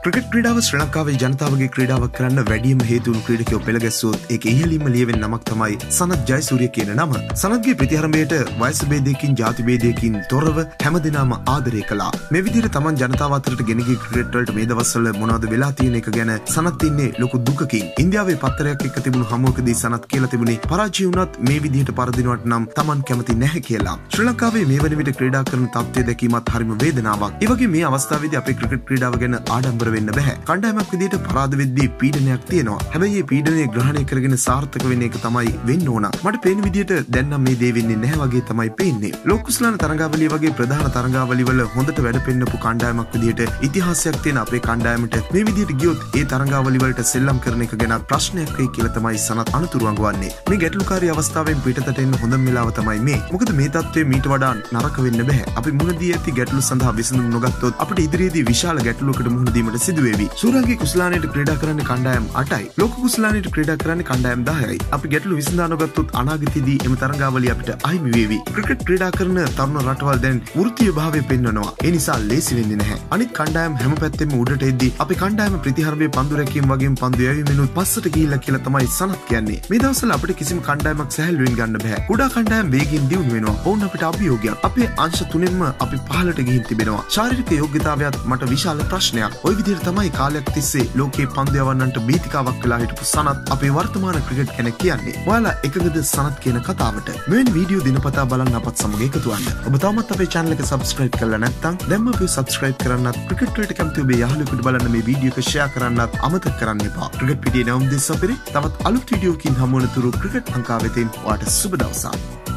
Cricket ක්‍රීඩාව ශ්‍රී ලංකාවේ ජනතාවගේ ක්‍රීඩාවක් කරන්න වැඩිම හේතු වුණු ක්‍රීඩකයෝ පෙළ ගැස්සුවොත් ඒක ඉහළින්ම ලියවෙන නමක් තමයි සනත් ජයසූරිය කියන නම. සනත්ගේ ප්‍රතිහරණයට වයස ભેදයකින් ජාති ભેදයකින් තොරව හැමදෙනාම ආදරය කළා. මේ විදිහට තමන් ජනතාව අතරට ගෙන ගිය ක්‍රිකට් වලට මේ දවස්වල මොනවද වෙලා තියෙන එක ගැන සනත් ඉන්නේ ලොකු දුකකින්. ඉන්දියාවේ පත්තරයක් එක්ක තිබුණු හමුවකදී සනත් කියලා තිබුණේ පරාජය වුණත් මේ විදිහට පරදිනවට නම් තමන් කැමති නැහැ කියලා. ශ්‍රී ලංකාවේ මේ වන විට ක්‍රීඩා කරන තත්ත්වය දැකීමත් හරිම වේදනාවක්. ඒ වගේ මේ අවස්ථාවේදී අපේ ක්‍රිකට් ක්‍රීඩාව ගැන ආඩම්බර වෙන්න බෑ. කණ්ඩායමක් විදිහට පරාද වෙද්දී පීඩනයක් තියෙනවා. හැබැයි මේ පීඩනය ග්‍රහණය කරගෙන සාර්ථක වෙන්න එක තමයි වෙන්න ඕන. මට පේන විදිහට දැන් නම් මේ දේ වෙන්නේ නැහැ වගේ තමයි පේන්නේ. ලෝක කුසලාන තරඟාවලිය වගේ ප්‍රධාන තරඟාවලි වල හොඳට වැඩ පෙන්නපු කණ්ඩායමක් විදිහට ඉතිහාසයක් තියෙන අපේ කණ්ඩායමට මේ විදිහට ගියොත් ඒ තරඟාවලි වලට සෙල්ලම් කරන එක ගැන ප්‍රශ්නයක් වෙයි කියලා තමයි සනත් අනුතුරු අඟවන්නේ. මේ ගැටලුකාරී අවස්ථාවෙන් පිටතට එන්න හොඳම වෙලාව තමයි මේ. මොකද මේ තත්ත්වය මීට වඩා නරක වෙන්න බෑ. අපි මුහුණ දී ඇති ගැටලු සඳහා විසඳුම් නොගත්තොත් අපිට ඉදිරියේදී විශාල ගැටලුවකට මුහුණ දීමට සිදු වෙවි. සූරාගේ කුසලානයට ක්‍රීඩා කරන්න කණ්ඩායම් 8යි. ලෝක කුසලානයට ක්‍රීඩා කරන්න කණ්ඩායම් 10යි. අපි ගැටලු විසඳා නොගත්තොත් අනාගතයේදී එම තරඟාවලිය අපිට අහිමි වේවි. ක්‍රිකට් ක්‍රීඩා කරන තරුණ රටවල් දැන් වෘත්තීය භාවය පෙන්වනවා. ඒ නිසා ලේසි වෙන්නේ නැහැ. අනිත් කණ්ඩායම් හැම පැත්තෙම උඩට එද්දී අපි කණ්ඩායම ප්‍රතිහරණයේ පන්දු රැකීම වගේම පන්දු යැවීමෙනුත් පස්සට ගිහිල්ලා කියලා තමයි සනත් කියන්නේ. මේ දවස්වල අපිට කිසිම කණ්ඩායමක් සැහැල්ලුවෙන් ගන්න බෑ. කුඩා කණ්ඩායම් වේගින් දියුණු වෙනවා. ඔවුන් අපිට අභියෝගයක්. අපේ අංශ තුනෙන්ම අපි පහළට ගිහින් තිබෙනවා. ශාරීරික යෝග්‍යතාවයත් මට විශාල ප්‍රශ්නයක්. ওই විදිහට තමයි කාලයක් තිස්සේ ලෝකේ පන්දු යවන්නන්ට බීතිකාවක් වෙලා හිටපු සනත් අපේ වර්තමාන ක්‍රිකට් ගැන කියන්නේ. ඔයාලා එකගද සනත් කියන කතාවට? මෙවැනි වීඩියෝ දිනපතා බලන්න අපත් සමග එකතු වෙන්න. ඔබ තවමත් අපේ channel එක subscribe කරලා නැත්නම් දැන්ම අපි subscribe කරන්නත් ක්‍රිකට් වලට කැමති ඔබේ යාළුවෙකුට බලන්න මේ වීඩියෝ එක share කරන්නත් අමතක කරන්න එපා. ක්‍රිකට් පිටියේ නැවුම් දෙස අපිට තවත් අලුත් වීඩියෝකින් හමු වන තුරු ක්‍රිකට් ලංකාවෙතින් ඔයාට සුබ දවසක්.